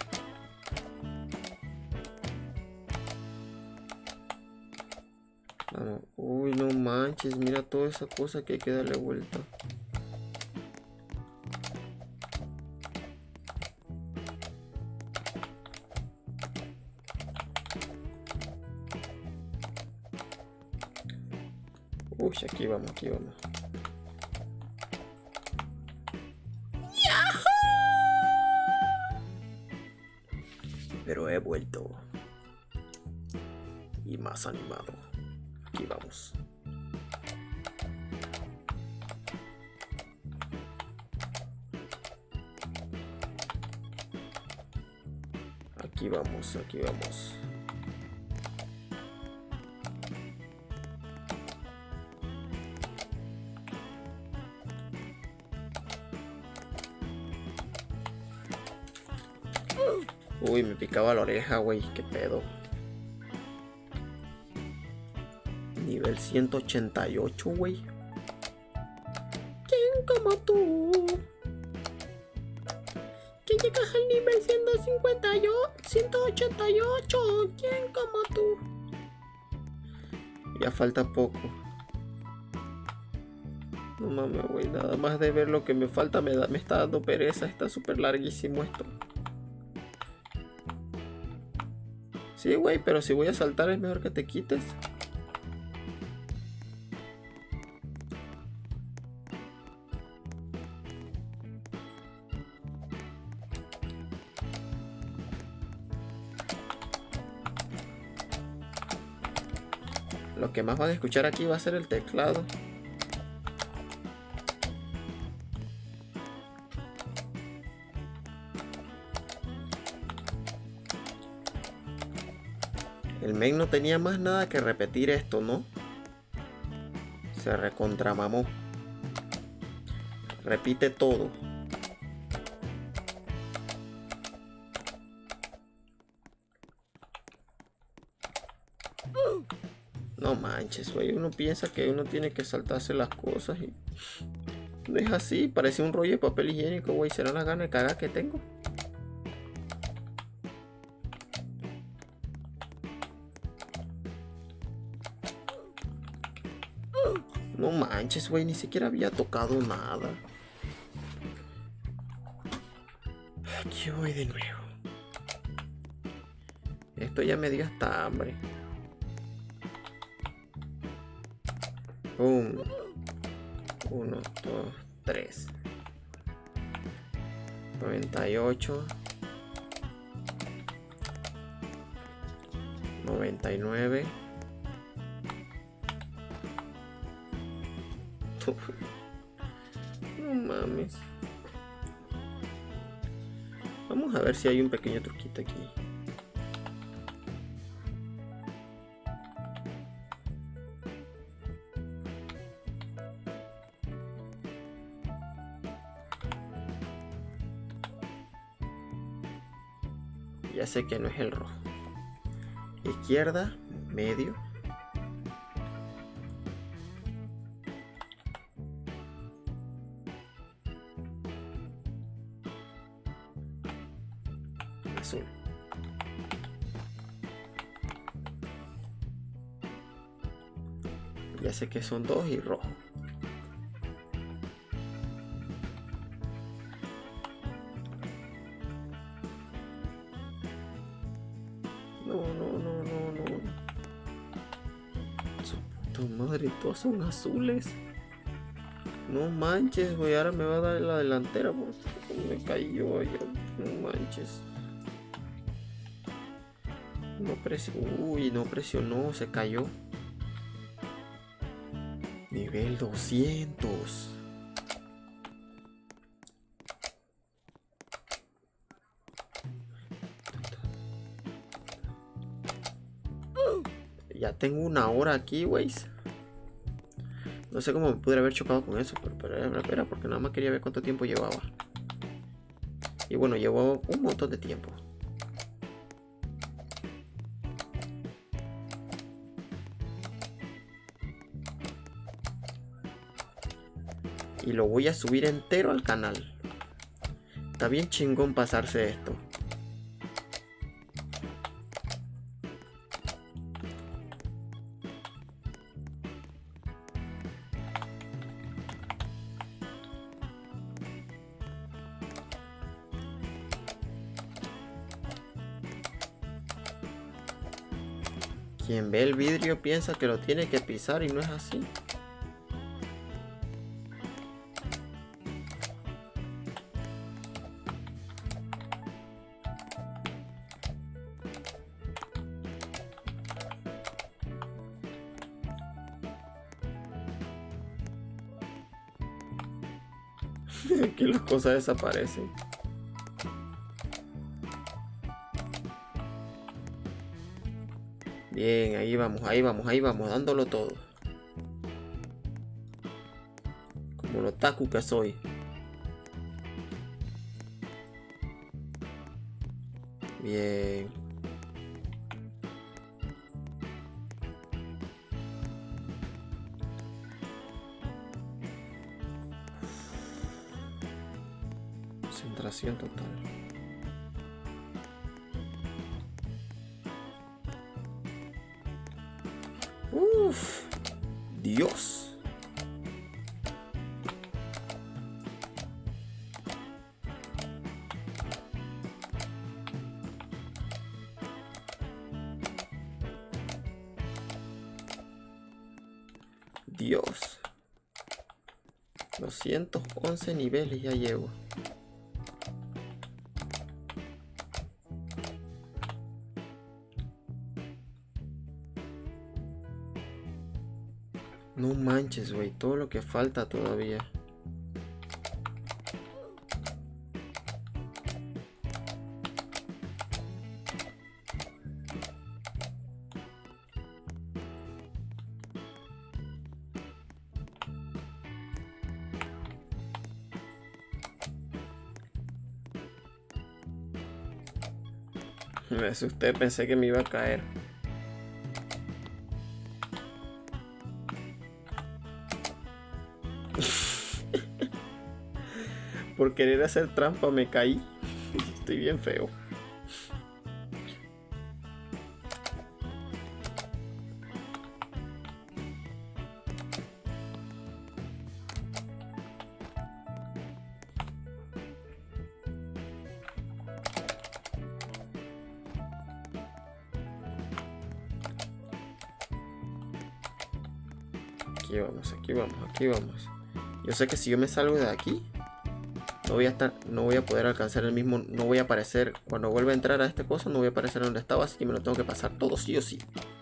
Vamos. Uy, no manches. Mira toda esa cosa que hay que darle vuelta. Uy, aquí vamos, aquí vamos. Pero he vuelto. Y más animado. Aquí vamos. Aquí vamos, aquí vamos. Uy, me picaba la oreja, güey. Qué pedo. Nivel ciento ochenta y ocho, güey. ¿Quién como tú? Que llegas al nivel ciento cincuenta y ocho, ciento ochenta y ocho. ¿Quién como tú? Ya falta poco. No mames, güey. Nada más de ver lo que me falta me, da, me está dando pereza. Está súper larguísimo esto. Sí, güey, pero si voy a saltar es mejor que te quites. Lo que más van a escuchar aquí va a ser el teclado. El men no tenía más nada que repetir esto, ¿no? Se recontramamó. Repite todo. No manches, güey. Uno piensa que uno tiene que saltarse las cosas y no es así. Parece un rollo de papel higiénico, güey. ¿Será la gana de cagar que tengo? No manches, güey, ni siquiera había tocado nada. Aquí voy de nuevo. Esto ya me dio hasta hambre. Pum. Uno, dos, tres. noventa y ocho. noventa y nueve. No mames. Vamos a ver si hay un pequeño truquito aquí. Ya sé que no es el rojo. Izquierda, medio. Azul. Ya sé que son dos y rojo. No, no, no, no, no. Su puta madre, todos son azules. No manches, güey. Ahora me va a dar la delantera porque me cayó allá. No manches. No presionó. Uy, no presionó, se cayó. Nivel doscientos. Ya tengo una hora aquí, güey. No sé cómo me pudiera haber chocado con eso, pero, pero era, era porque nada más quería ver cuánto tiempo llevaba. Y bueno, llevó un montón de tiempo. Y lo voy a subir entero al canal. Está bien chingón pasarse esto. Quien ve el vidrio piensa que lo tiene que pisar y no es así. Que las cosas desaparecen. Bien, ahí vamos, ahí vamos, ahí vamos, dándolo todo. Como lo otaku que soy. Bien. Concentración total. Uf, Dios. Dios. doscientos once niveles ya llevo. No manches, güey, todo lo que falta todavía. Me asusté, pensé que me iba a caer. Por querer hacer trampa me caí. Estoy bien feo. Aquí vamos, aquí vamos, aquí vamos. Yo sé que si yo me salgo de aquí, no voy a estar, no voy a poder alcanzar el mismo, no voy a aparecer, cuando vuelva a entrar a este coso, no voy a aparecer donde estaba, así que me lo tengo que pasar todo sí o sí.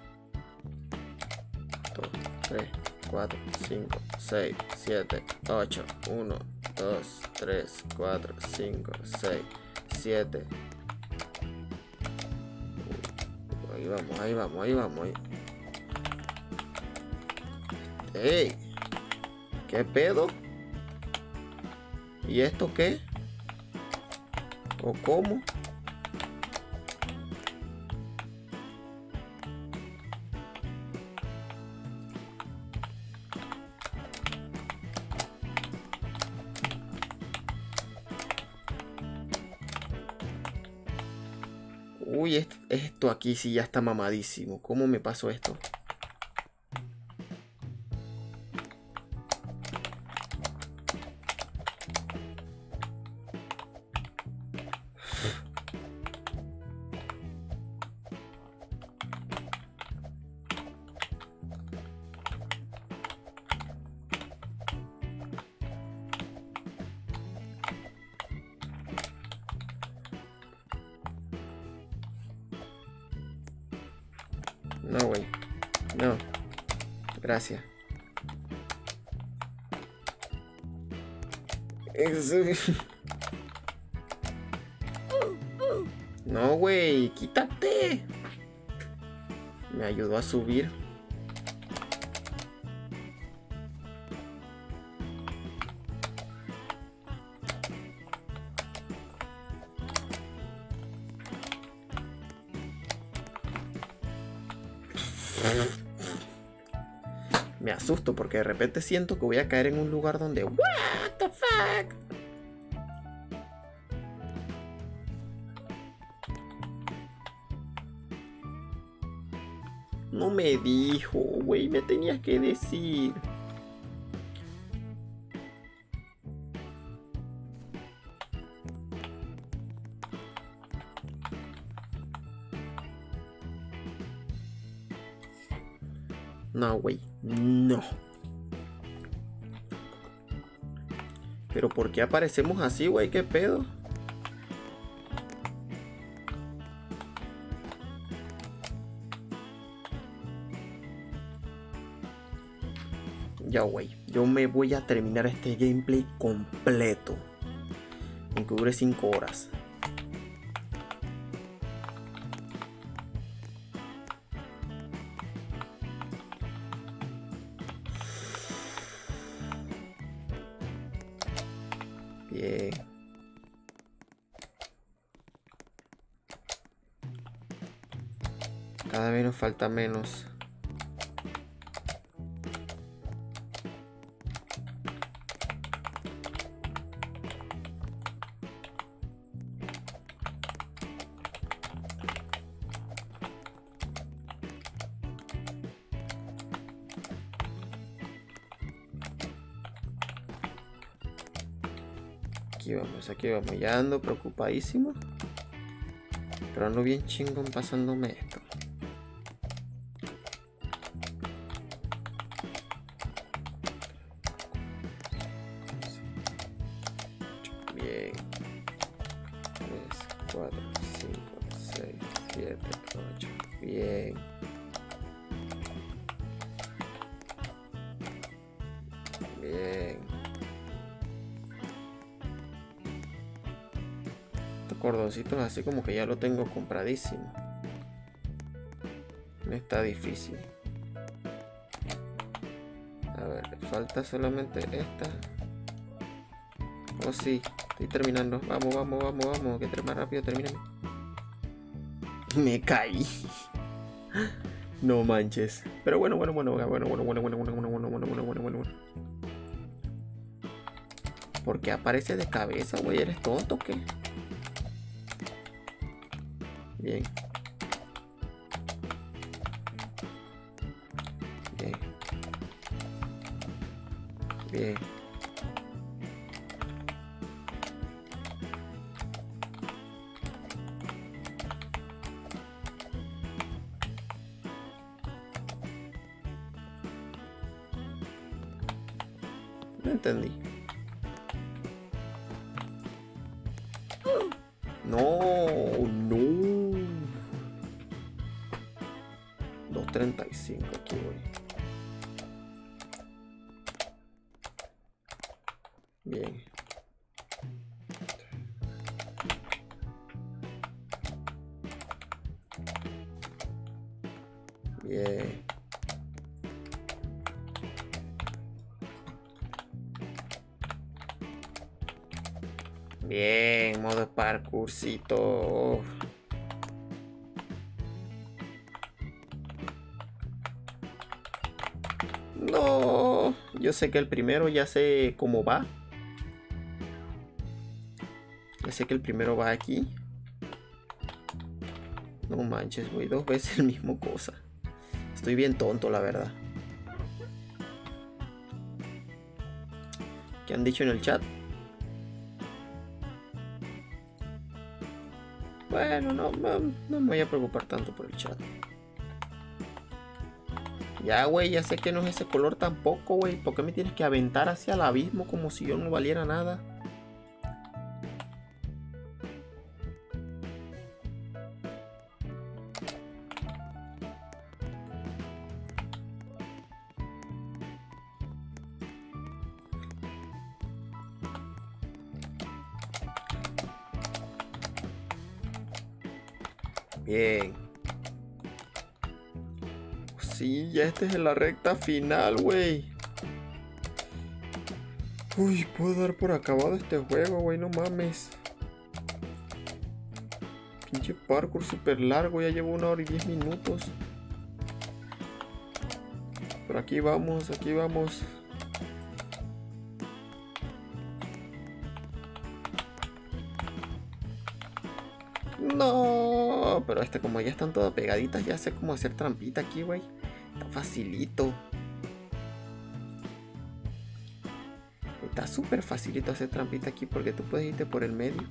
dos, tres, cuatro, cinco, seis, siete, ocho, uno, dos, tres, cuatro, cinco, seis, siete. Ahí vamos, ahí vamos, ahí vamos. Ahí. ¡Ey! ¿Qué pedo? ¿Y esto qué? ¿O cómo? Uy, esto, esto aquí sí ya está mamadísimo. ¿Cómo me pasó esto? No, güey. No. Gracias. No, güey. Quítate. Me ayudó a subir. Me asusto porque de repente siento que voy a caer en un lugar donde... What the fuck? No me dijo, güey, me tenías que decir. No, güey, no. Pero ¿por qué aparecemos así, güey? ¿Qué pedo? Ya, güey, yo me voy a terminar este gameplay completo, aunque dure cinco horas. Bien. Cada vez nos falta menos. Aquí vamos, aquí vamos. Ya ando preocupadísimo. Pero ando bien chingón pasándome esto. Bien. tres, cuatro, cinco, seis, siete, ocho. Bien. Bien. Estos cordoncitos así como que ya lo tengo compradísimo. No está difícil. A ver, falta solamente esta. Oh sí, estoy terminando. Vamos, vamos, vamos, vamos. Que entre más rápido termine. Me caí. No manches. Pero bueno, bueno, bueno, bueno, bueno, bueno, bueno, bueno, bueno, bueno, bueno, bueno, bueno, bueno, bueno. ¿Por qué aparece de cabeza, güey? ¿Eres tonto o qué? Bien. Bien. Bien. No entendí. No, no. dos treinta y cinco aquí, güey. Bien. Bien. Bien, modo parkourcito. No, yo sé que el primero ya sé cómo va. Ya sé que el primero va aquí. No manches, güey, dos veces el mismo cosa. Estoy bien tonto, la verdad. ¿Qué han dicho en el chat? Bueno, no, no, no me voy a preocupar tanto por el chat. Ya, güey, ya sé que no es ese color tampoco, güey. ¿Por qué me tienes que aventar hacia el abismo como si yo no valiera nada? Bien. Sí, ya este es en la recta final, güey. Uy, puedo dar por acabado este juego, güey, no mames. Pinche parkour súper largo, ya llevo una hora y diez minutos. Pero aquí vamos, aquí vamos. No, pero este como ya están todas pegaditas, ya sé cómo hacer trampita aquí, güey. Está facilito. Está súper facilito hacer trampita aquí porque tú puedes irte por el medio.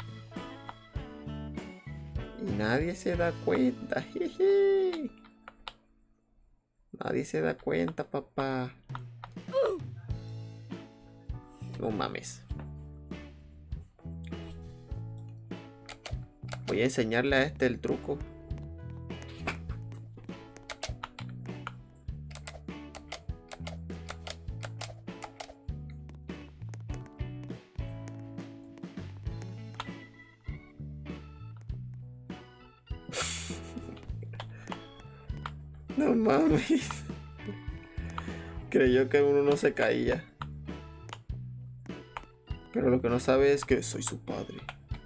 Y nadie se da cuenta. Jeje. Nadie se da cuenta, papá. No mames. Voy a enseñarle a este el truco. No mames. Creyó que uno no se caía. Pero lo que no sabe es que soy su padre.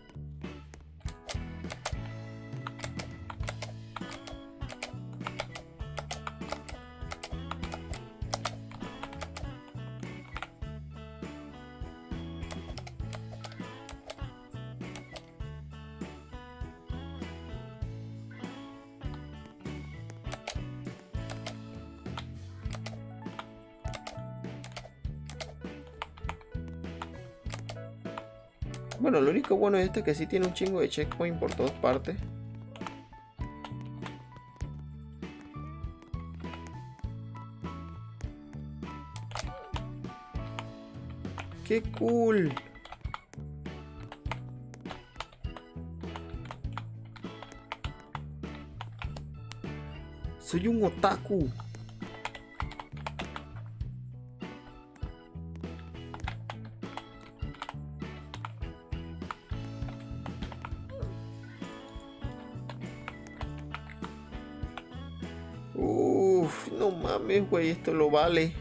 Bueno, lo único bueno es este que sí tiene un chingo de checkpoint por todas partes. ¡Qué cool! Soy un otaku. Uff, no mames, güey, esto lo vale.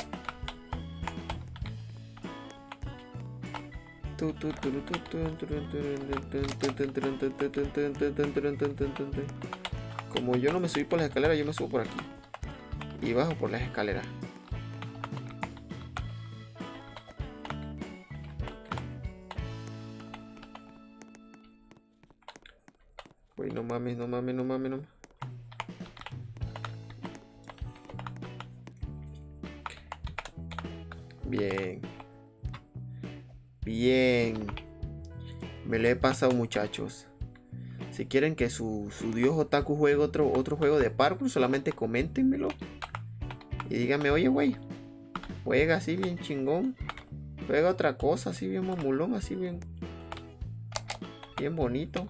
Como yo no me subí por las escaleras, yo me subo por aquí. Y bajo por las escaleras. Güey, no mames, no mames, no mames, no mames. Bien. Bien. Me lo he pasado, muchachos. Si quieren que su, su dios otaku juegue otro, otro juego de parkour, solamente coméntenmelo. Y díganme, oye, güey, juega así bien chingón. Juega otra cosa, así bien mamulón, así bien... Bien bonito.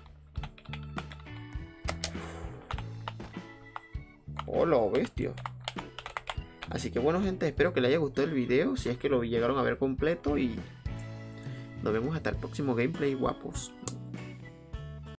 Hola, bestia. Así que bueno, gente, espero que les haya gustado el video. Si es que lo llegaron a ver completo. Y nos vemos hasta el próximo gameplay, guapos.